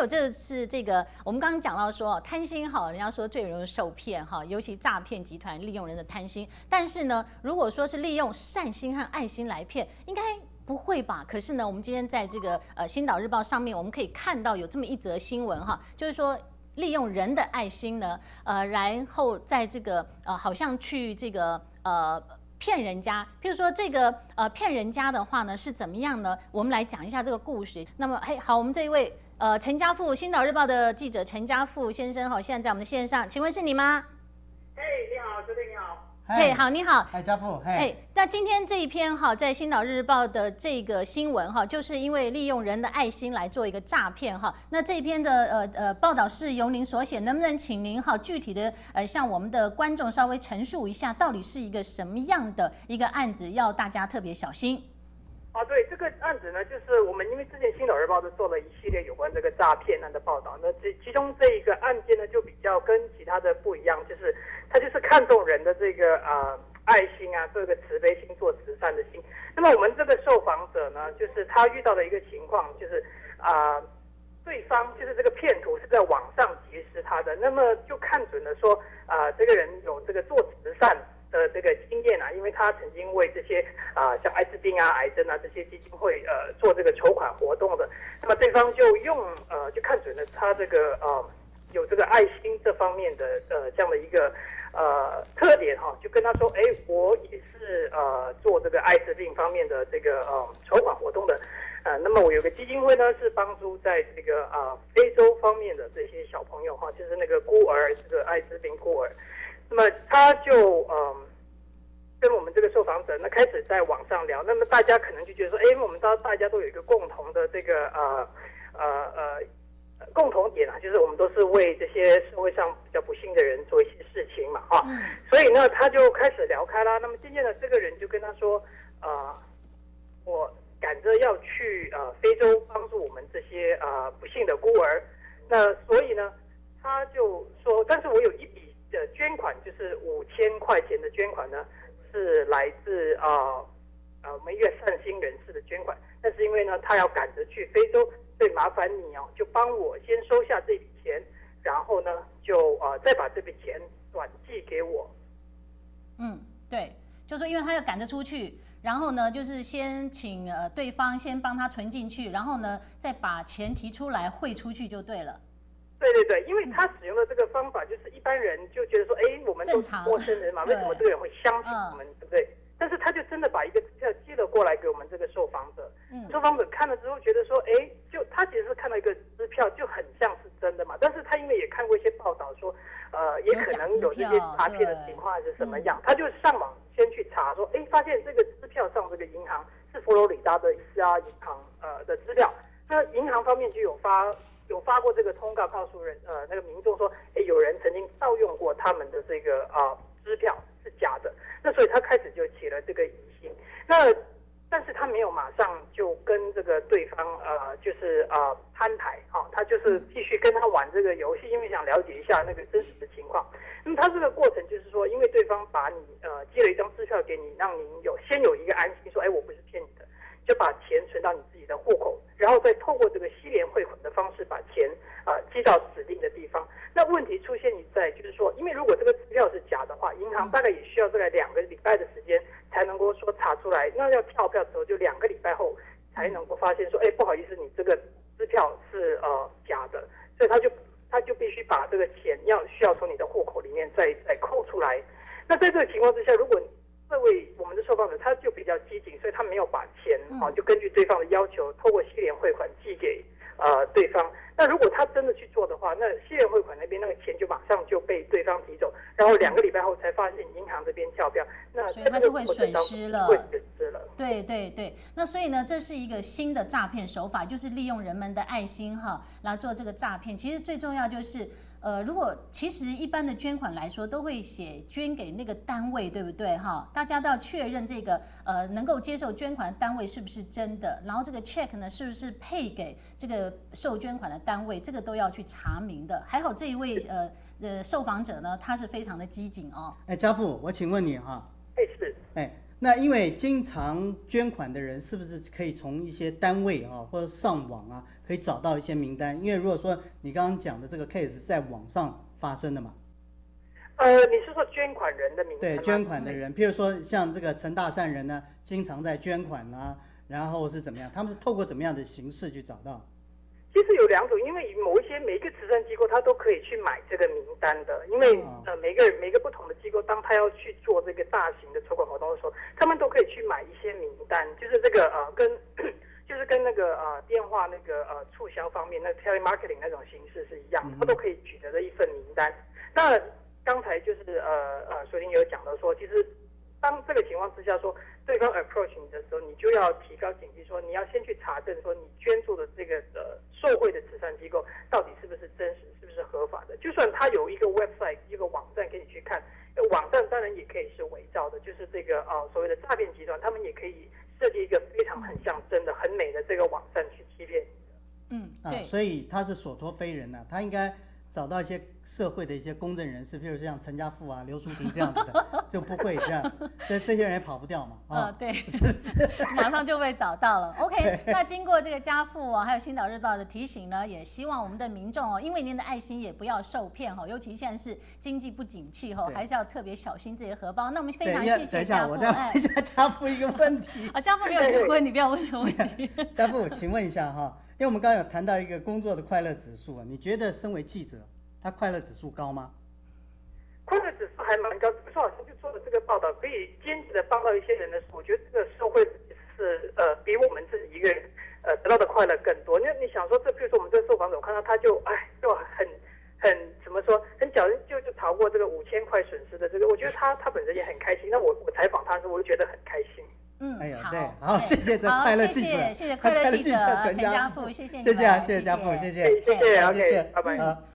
这是这个我们刚刚讲到说贪心哈，人家说最容易受骗哈，尤其诈骗集团利用人的贪心。但是呢，如果说是利用善心和爱心来骗，应该不会吧？可是呢，我们今天在这个星岛日报上面，我们可以看到有这么一则新闻哈，就是说利用人的爱心呢，然后在这个好像去这个骗人家，譬如说这个骗人家的话呢是怎么样呢？我们来讲一下这个故事。那么好，我们这一位陈家富，星岛日报的记者陈家富先生哈，现在在我们的线上，请问是你吗？ 你好，主持人你好。 好，你好， 家富， 那今天这一篇哈，在星岛日报的这个新闻哈，就是因为利用人的爱心来做一个诈骗哈。那这篇的报道是由您所写，能不能请您哈具体的向我们的观众稍微陈述一下，到底是一个什么样的一个案子，要大家特别小心？ 对，这个案子呢，就是我们因为之前星岛日报都做了一系列有关这个诈骗案的报道，那其中这一个案件呢，就比较跟其他的不一样，就是他就是看重人的这个爱心啊，做一个慈悲心，做慈善的心。那么我们这个受访者呢，就是他遇到的一个情况，就是对方就是这个骗徒是在网上结识他的，那么就看准了说这个人有这个做慈善的这个经验啊，因为他曾经为这些像艾滋病啊、癌症啊这些基金会做这个筹款活动的，那么对方就就看准了他这个有这个爱心这方面的这样的一个特点哈，就跟他说，我也是做这个艾滋病方面的这个筹款活动的，那么我有个基金会呢是帮助在这个非洲方面的这些小朋友哈，就是那个孤儿，这个艾滋病孤儿。那么他就跟我们这个受访者呢开始在网上聊，那么大家可能就觉得说，我们大家都有一个共同的这个共同点啊，就是我们都是为这些社会上比较不幸的人做一些事情嘛所以呢他就开始聊开啦。那么渐渐的这个人就跟他说，我赶着要去非洲帮助我们这些不幸的孤儿，那所以呢他就说，但是我有一笔的捐款，就是5000块钱的捐款呢，是来自我们一个善心人士的捐款，但是因为呢他要赶着去非洲，所以麻烦你就帮我先收下这笔钱，然后呢就再把这笔钱转寄给我。 对，就说因为他要赶着出去，然后呢就是先请对方先帮他存进去，然后呢再把钱提出来汇出去就对了。 对，因为他使用的这个方法，就是一般人就觉得说，我们都是陌生人嘛，为什么这个人会相信我们，对不对？但是他就真的把一个支票寄了过来给我们这个受访者，受访者看了之后觉得说，就他其实是看到一个支票，就很像是真的嘛。但是他因为也看过一些报道说，也可能有这些诈骗的情况还是什么样，他就上网先去查说，发现这个支票上这个银行是佛罗里达的一家银行的资料，那银行方面就有发过这个通告，告诉那个民众说，有人曾经盗用过他们的这个支票是假的，那所以他开始就起了这个疑心。那但是他没有马上就跟这个对方就是摊牌他就是继续跟他玩这个游戏，因为想了解一下那个真实的情况。那么他这个过程就是说，因为对方把你寄了一张支票给你，让您先有一个安心，说我不是骗你的，就把钱存到你自己的户口，然后再透过这个西联汇款的方式把钱寄到指定的地方。那问题出现在就是说，因为如果这个支票是假的话，银行大概也需要大概2个礼拜的时间才能够说查出来，那要跳票的时候就2个礼拜后才能够发现说，不好意思，你这个支票是假的，所以他就必须把这个钱需要从你的户口里面再扣出来。那在这个情况之下，如果这位我们的受访者他就比较机警，所以他没有把钱就根据对方的要求，透过西联汇款寄给对方。那如果他真的去做的话，那西联汇款那边那个钱就马上就被对方提走，然后2个礼拜后才发现银行这边跳票，那所以他就会损失了。对，那所以呢，这是一个新的诈骗手法，就是利用人们的爱心来做这个诈骗。其实最重要就是。如果其实一般的捐款来说，都会写捐给那个单位，对不对大家都要确认这个能够接受捐款的单位是不是真的，然后这个 check 呢是不是配给这个受捐款的单位，这个都要去查明的。还好这一位受访者呢，他是非常的机警家富，我请问你是那因为经常捐款的人，是不是可以从一些单位啊，或者上网啊，可以找到一些名单？因为如果说你刚刚讲的这个 case 是在网上发生的嘛？ 你是说捐款人的名单吗？ 对，捐款的人，譬如说像这个陈大善人呢，经常在捐款啊，然后是怎么样？他们是透过怎么样的形式去找到？ 其实有2种，因为每一个慈善机构，它都可以去买这个名单的。因为每个不同的机构，当他要去做这个大型的筹款活动的时候，他们都可以去买一些名单，就是这个跟那个电话那个促销方面，那 telemarketing 那种形式是一样，他都可以取得的一份名单。那刚才就是水玲有讲到说，其实当这个情况之下说，对方 approach 你的时候，你就要提高警惕，说你要先去查证，说你捐助的这个受惠的慈善机构到底是不是真实，是不是合法的。就算他有一个 website 一个网站给你去看，网站当然也可以是伪造的，就是这个所谓的诈骗集团，他们也可以设计一个非常很像真的、很美的这个网站去欺骗你的。 对。 所以他是所托非人啊，他应该找到一些社会的一些公正人士，譬如像陈家富啊、刘淑婷这样子的，就不会这样，这些人也跑不掉嘛。 对，马上就被找到了。OK， 那经过这个家富还有《星岛日报》的提醒呢，也希望我们的民众因为您的爱心也不要受骗尤其现在是经济不景气还是要特别小心自己的荷包。那我们非常谢谢家富。 我再问一下家富一个问题。 家富没有结婚，你不要问这个问题。 家富，请问一下因为我们刚刚有谈到一个工作的快乐指数你觉得身为记者，他快乐指数高吗？ 快乐指数还蛮高，不是好像就做了这个报道，可以兼职的帮到一些人的时候，我觉得这个社会是比我们自己一个人得到的快乐更多。因为你想说，比如说我们这个受访者，我看到他就很怎么说，很侥幸就逃过这个5000块损失的这个，我觉得他本身也很开心。那我采访他的时候，我就觉得很开心。 好，谢谢这快乐记者， 谢谢快乐记者陈家富，谢谢家富，谢谢， 谢谢，OK，拜拜。